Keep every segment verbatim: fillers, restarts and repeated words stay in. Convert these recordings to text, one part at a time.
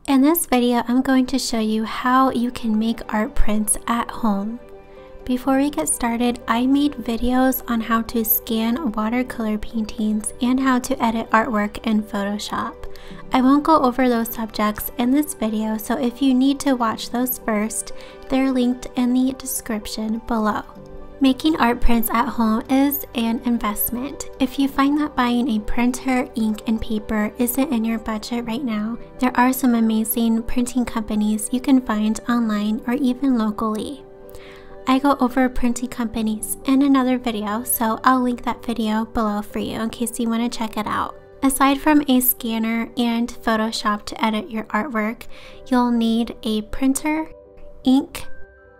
In this video, I'm going to show you how you can make art prints at home. Before we get started, I made videos on how to scan watercolor paintings and how to edit artwork in Photoshop. I won't go over those subjects in this video, so if you need to watch those first, they're linked in the description below. Making art prints at home is an investment. If you find that buying a printer, ink, and paper isn't in your budget right now, there are some amazing printing companies you can find online or even locally. I go over printing companies in another video, so I'll link that video below for you in case you want to check it out. Aside from a scanner and Photoshop to edit your artwork, you'll need a printer, ink,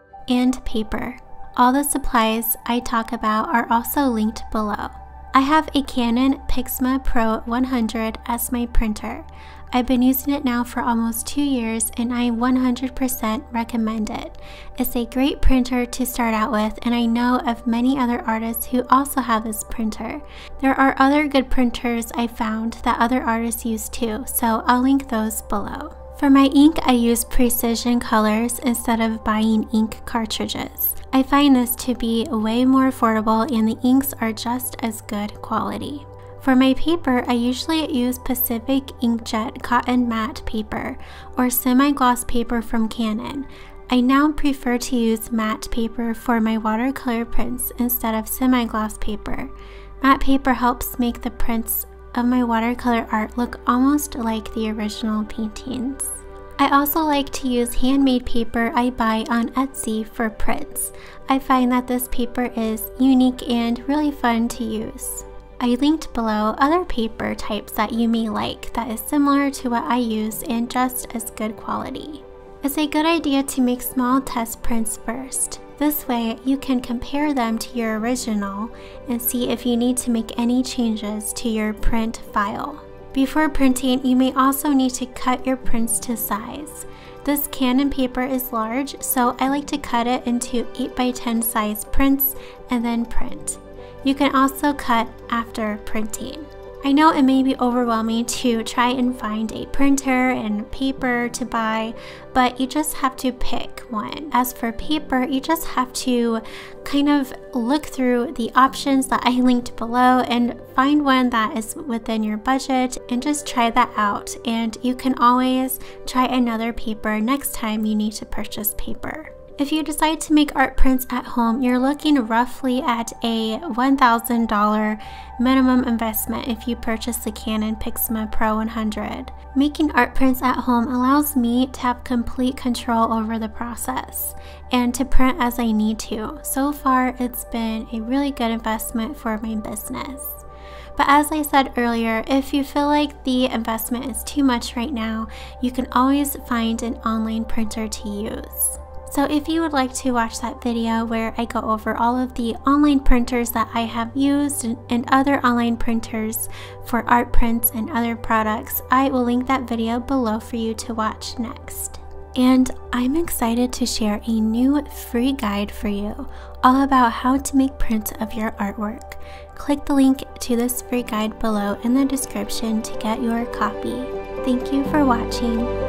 and paper. All the supplies I talk about are also linked below. I have a Canon Pixma Pro one hundred as my printer. I've been using it now for almost two years and I one hundred percent recommend it. It's a great printer to start out with, and I know of many other artists who also have this printer. There are other good printers I found that other artists use too, so I'll link those below. For my ink, I use Precision Colors instead of buying ink cartridges. I find this to be way more affordable and the inks are just as good quality. For my paper, I usually use Pacific Inkjet Cotton Matte paper or semi-gloss paper from Canon. I now prefer to use matte paper for my watercolor prints instead of semi-gloss paper. Matte paper helps make the prints of my watercolor art look almost like the original paintings. I also like to use handmade paper I buy on Etsy for prints. I find that this paper is unique and really fun to use. I linked below other paper types that you may like that is similar to what I use and just as good quality. It's a good idea to make small test prints first. This way you can compare them to your original and see if you need to make any changes to your print file. Before printing, you may also need to cut your prints to size. This Canon paper is large, so I like to cut it into eight by ten size prints and then print. You can also cut after printing. I know it may be overwhelming to try and find a printer and paper to buy, but you just have to pick one. As for paper, you just have to kind of look through the options that I linked below and find one that is within your budget and just try that out. And you can always try another paper next time you need to purchase paper. If you decide to make art prints at home, you're looking roughly at a one thousand dollar minimum investment if you purchase the Canon Pixma Pro one hundred. Making art prints at home allows me to have complete control over the process and to print as I need to. So far, it's been a really good investment for my business. But as I said earlier, if you feel like the investment is too much right now, you can always find an online printer to use. So if you would like to watch that video where I go over all of the online printers that I have used and other online printers for art prints and other products, I will link that video below for you to watch next. And I'm excited to share a new free guide for you all about how to make prints of your artwork. Click the link to this free guide below in the description to get your copy. Thank you for watching.